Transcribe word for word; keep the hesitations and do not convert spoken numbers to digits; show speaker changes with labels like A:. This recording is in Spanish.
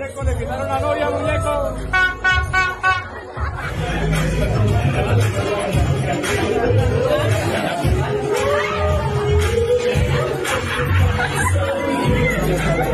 A: muñeco, le quitaron la novia, muñeco.
B: Thank you.